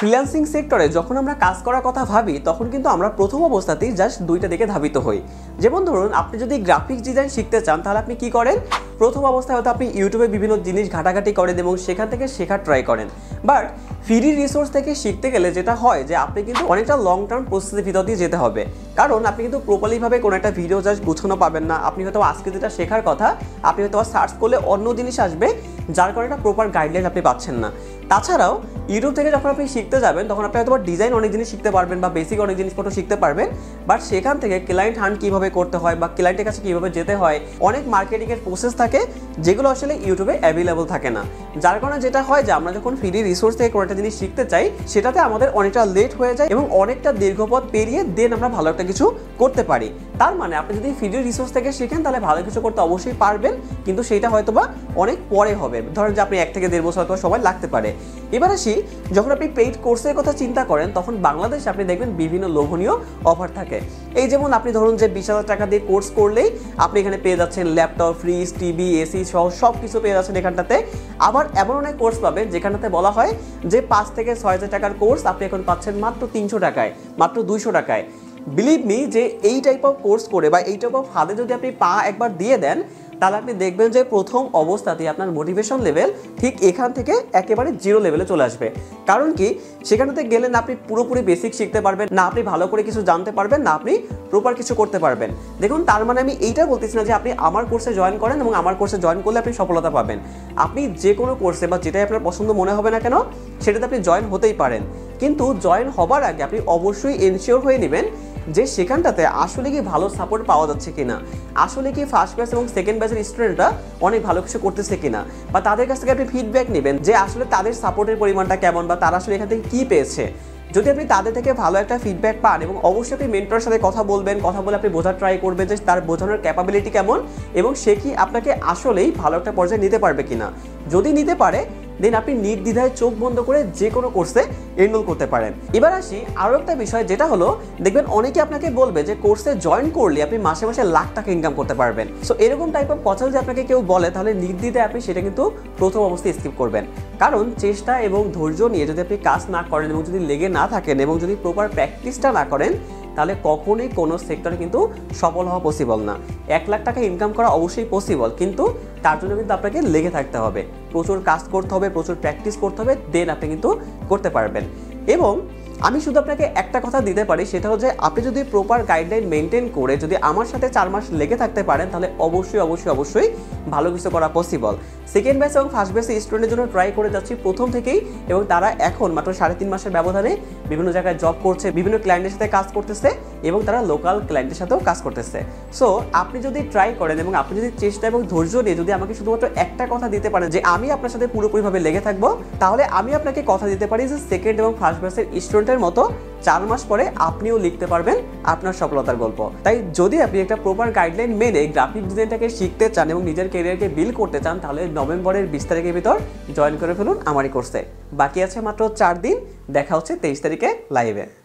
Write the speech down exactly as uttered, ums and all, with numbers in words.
Freelancing সেক্টরে যখন আমরা কাজ করার কথা ভাবি তখন কিন্তু আমরা প্রথম অবস্থাতেই জাস্ট দুইটা দিকে ধাবিত হই। যেমন ধরুন আপনি যদি গ্রাফিক্স ডিজাইন শিখতে চান তাহলে আপনি কি করেন, প্রথম অবস্থায় হয়তো আপনি ইউটিউবে বিভিন্ন জিনিস ঘাটাঘাটি করেন এবং সেখান থেকে শেখার ট্রাই করেন। বাট ফ্রি রিসোর্স থেকে শিখতে গেলে যেটা হয় যে আপনি কিন্তু অনেকটা লং টার্ম প্রসেসের ভিতর দিয়ে যেতে হবে, কারণ আপনি কিন্তু প্রপারলিভাবে কোনো একটা ভিডিও জাস্ট গুছানো পাবেন না। আপনি হয়তো আজকে যেটা শেখার কথা আপনি হয়তো সার্চ করলে অন্য জিনিস আসবে, যার কারণে একটা প্রপার গাইডলাইন আপনি পাচ্ছেন না। তাছাড়াও ইউটিউব থেকে যখন আপনি শিখতে যাবেন তখন আপনি হয়তো ডিজাইন অনেক জিনিস শিখতে পারবেন বা বেসিক অনেক জিনিসপত্র শিখতে পারবেন, বাট সেখান থেকে ক্লায়েন্ট হান্ট কীভাবে করতে হয় বা ক্লায়েন্টের কাছে কীভাবে যেতে হয়, অনেক মার্কেটিংয়ের প্রসেস থাকে যেগুলো আসলে ইউটিউবে অ্যাভেলেবল থাকে না। যার কারণে যেটা হয় যে আমরা যখন ফ্রি রিসোর্স থেকে কোনো একটা জিনিস শিখতে চাই সেটাতে আমাদের অনেকটা লেট হয়ে যায় এবং অনেকটা দীর্ঘপথ পেরিয়ে দেন আমরা ভালো একটা কিছু করতে পারি। তার মানে আপনি যদি ফ্রি রিসোর্স থেকে শিখেন তাহলে ভালো কিছু করতে অবশ্যই পারবেন, কিন্তু সেটা হয়তো বা অনেক পরে হবে। ধরেন যে আপনি এক থেকে দেড় বছর হয়তো সময় লাগতে পারে। এবার আসি, যখন আপনি পেইড কোর্সের কথা চিন্তা করেন তখন বাংলাদেশে আপনি দেখবেন বিভিন্ন লোভনীয় অফার থাকে। এই যেমন আপনি ধরুন যে বিশ হাজার টাকা দিয়ে কোর্স করলেই আপনি এখানে পেয়ে যাচ্ছেন ল্যাপটপ, ফ্রিজ, টিভি, এসি সহ সব কিছু পেয়ে যাচ্ছেন এখানটাতে। আবার এমন অনেক কোর্স পাবেন যেখানটাতে বলা হয় যে পাঁচ থেকে ছয় হাজার টাকার কোর্স আপনি এখন পাচ্ছেন মাত্র তিনশো টাকায়, মাত্র দুইশো টাকায়। বিলিভ মি যে এই টাইপ অফ কোর্স করে বা এই টাইপ অফ ফাঁদে যদি আপনি পা একবার দিয়ে দেন তাহলে আপনি দেখবেন যে প্রথম অবস্থাতেই আপনার মোটিভেশন লেভেল ঠিক এখান থেকে একেবারে জিরো লেভেলে চলে আসবে। কারণ কি, সেখানেতে গেলে না আপনি পুরোপুরি বেসিক শিখতে পারবেন, না আপনি ভালো করে কিছু জানতে পারবেন, না আপনি প্রপার কিছু করতে পারবেন। দেখুন, তার মানে আমি এইটা বলতেছি না যে আপনি আমার কোর্সে জয়েন করেন এবং আমার কোর্সে জয়েন করলে আপনি সফলতা পাবেন। আপনি যে কোনো কোর্সে বা যেটাই আপনার পছন্দ মনে হবে না কেন সেটাতে আপনি জয়েন হতেই পারেন, কিন্তু জয়েন হবার আগে আপনি অবশ্যই এনশিওর হয়ে নেবেন যে সেখানটাতে আসলে কি ভালো সাপোর্ট পাওয়া যাচ্ছে কিনা, আসলে কি ফার্স্ট ব্যাচ এবং সেকেন্ড ব্যাচের স্টুডেন্টরা অনেক ভালো কিছু করতেছে কিনা, বা তাদের কাছ থেকে আপনি ফিডব্যাক নেবেন যে আসলে তাদের সাপোর্টের পরিমাণটা কেমন বা তারা আসলে এখান থেকে কী পেয়েছে। যদি আপনি তাদের থেকে ভালো একটা ফিডব্যাক পান এবং অবশ্যই আপনি মেন্টরের সাথে কথা বলবেন, কথা বলে আপনি বোঝার ট্রাই করবেন যে তার বোঝানোর ক্যাপাবিলিটি কেমন এবং সে কি আপনাকে আসলেই ভালো একটা পর্যায়ে নিতে পারবে কিনা। যদি নিতে পারে দেন আপনি নির্দ্বিধায় চোখ বন্ধ করে যে কোনো কোর্সে এনরোল করতে পারেন। এবার আসি আরও একটা বিষয়, যেটা হলো দেখবেন অনেকে আপনাকে বলবে যে কোর্সে জয়েন করলে আপনি মাসে মাসে লাখ টাকা ইনকাম করতে পারবেন। সো এরকম টাইপ অফ কথা যদি আপনাকে কেউ বলে তাহলে নির্দ্বিধায় আপনি সেটা কিন্তু প্রথম অবস্থায় স্কিপ করবেন, কারণ চেষ্টা এবং ধৈর্য নিয়ে যদি আপনি কাজ না করেন এবং যদি লেগে না থাকেন এবং যদি প্রপার প্র্যাকটিসটা না করেন তাহলে কখনোই কোনো সেক্টরে কিন্তু সফল হওয়া পসিবল না। এক লাখ টাকা ইনকাম করা অবশ্যই পসিবল, কিন্তু তার জন্য কিন্তু আপনাকে লেগে থাকতে হবে, প্রচুর কাজ করতে হবে, প্রচুর প্র্যাকটিস করতে হবে, দেন আপনি কিন্তু করতে পারবেন। এবং আমি শুধু আপনাকে একটা কথা দিতে পারি, সেটা হচ্ছে আপনি যদি প্রপার গাইডলাইন মেনটেন করে যদি আমার সাথে চার মাস লেগে থাকতে পারেন তাহলে অবশ্যই অবশ্যই অবশ্যই ভালো কিছু করা পসিবল। সেকেন্ড ব্যাচ এবং ফার্স্ট ব্যাচের স্টুডেন্টের জন্য ট্রাই করে যাচ্ছি প্রথম থেকেই, এবং তারা এখন মাত্র সাড়ে তিন মাসের ব্যবধানে বিভিন্ন জায়গায় জব করছে, বিভিন্ন ক্লায়েন্টের সাথে কাজ করতেছে এবং তারা লোকাল ক্লায়েন্টের সাথেও কাজ করতেছে। সো আপনি যদি ট্রাই করেন এবং আপনি যদি চেষ্টা এবং ধৈর্য নিয়ে যদি আমাকে শুধুমাত্র একটা কথা দিতে পারেন যে আমি আপনার সাথে পুরোপুরিভাবে লেগে থাকবো, তাহলে আমি আপনাকে কথা দিতে পারি যে সেকেন্ড এবং ফার্স্ট ব্যাচের স্টুডেন্টের মতো চার মাস পরে আপনিও লিখতে পারবেন আপনার সফলতার গল্প। তাই যদি আপনি একটা প্রপার গাইডলাইন মেনে গ্রাফিক ডিজাইনটাকে শিখতে চান এবং নিজের ক্যারিয়ারকে বিল্ড করতে চান তাহলে নভেম্বরের বিশ তারিখের ভিতর জয়েন করে ফেলুন আমারই কোর্সে। বাকি আছে মাত্র চার দিন, দেখা হচ্ছে তেইশ তারিখে লাইভে।